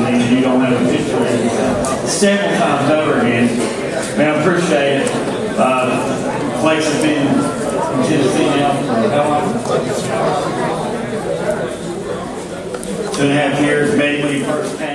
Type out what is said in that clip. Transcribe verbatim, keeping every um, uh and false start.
means you don't have a picture several times over again. Man, I appreciate it. Uh, Flex has been in Tennessee now for how long? Two and a half years, maybe when he first came.